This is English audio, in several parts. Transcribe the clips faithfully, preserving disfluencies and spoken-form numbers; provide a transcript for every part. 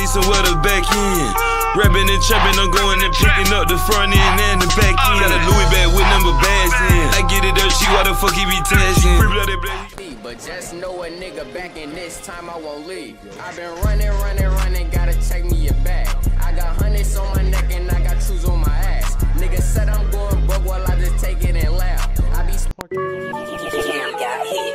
somewhere to back in. Rapping and trapping, I'm going and picking up the front end and the back end. Got a Louis bag with number bags in. I get it dirt cheap, why the fuck he be tasking? But just know a nigga back in this time I won't leave. I've been running, running, running, gotta check me a bag. I got hundreds on my neck and I got shoes on my ass. Nigga said I'm going broke while I just take it and laugh. I be Damn, got hit.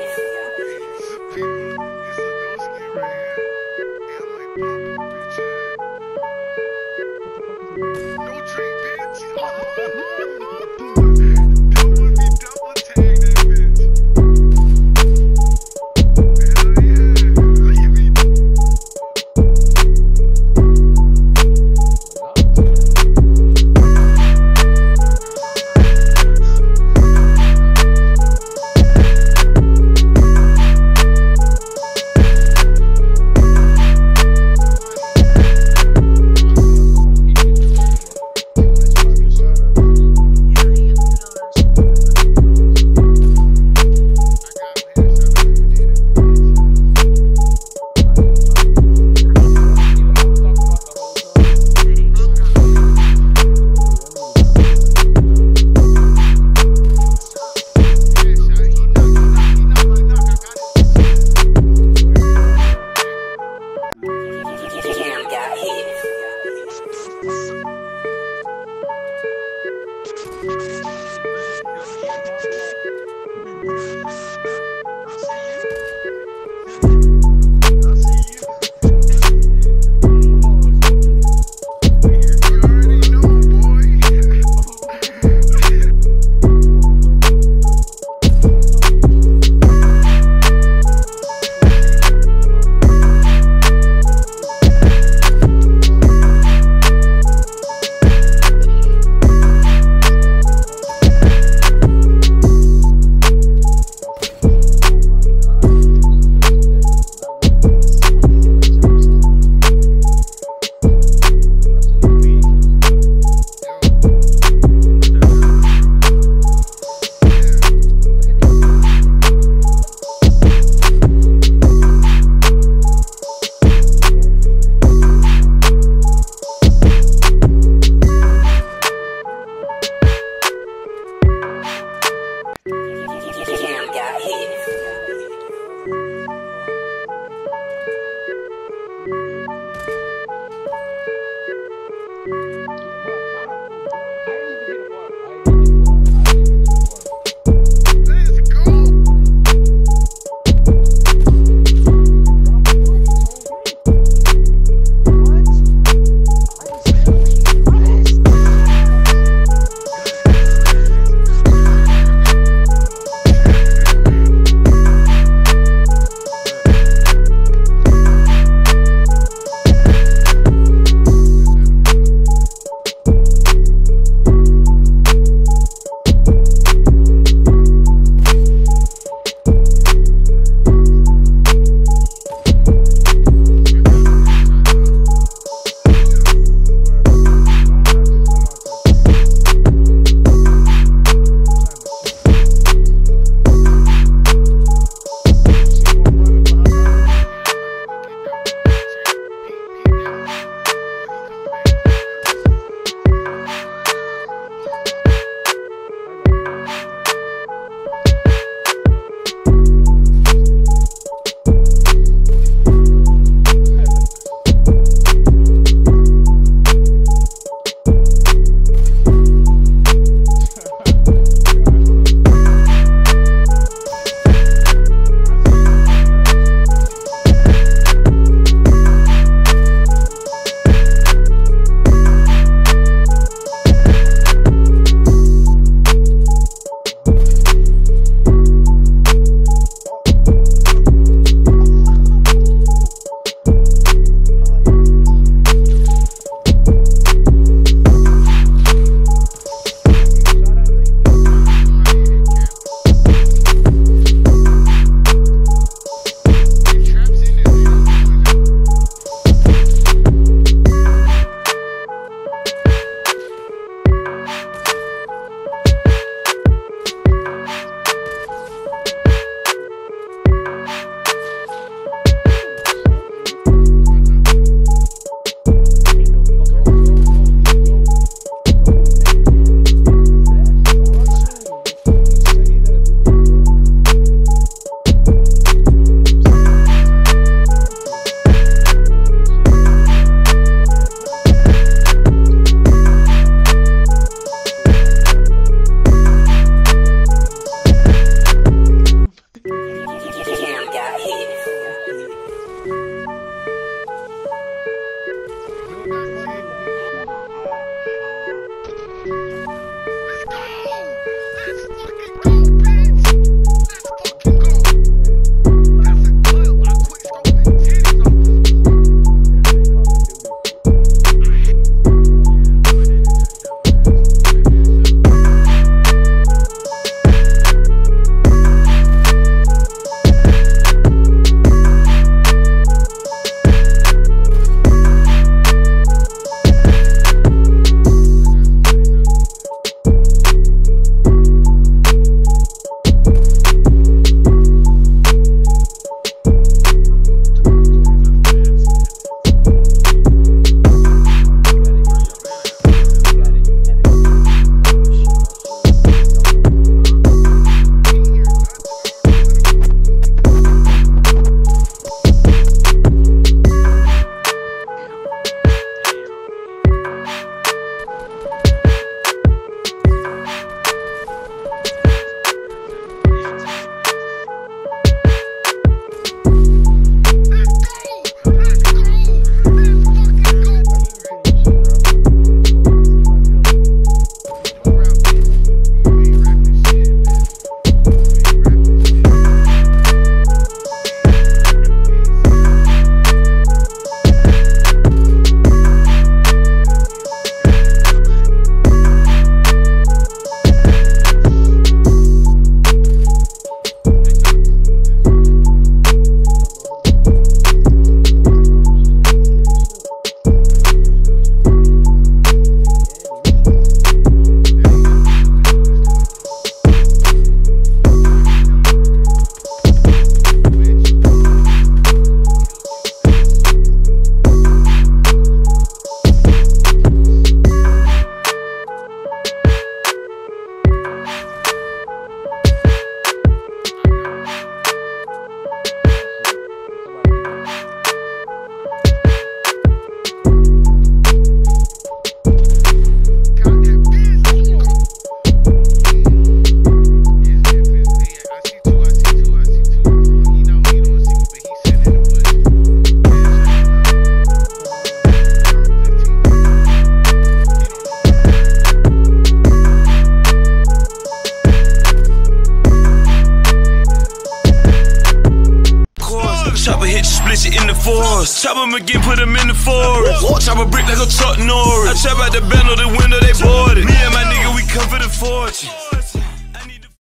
Chopper hit you, split you in the forest. Chop him again, put him in the forest. Chop a brick like a Chuck Norris. I trap out the band or the window, they boarded. Me and my nigga, we come for the fortune.